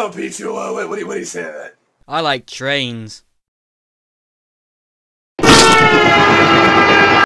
Oh, Pichu, what do you say to that? I like trains.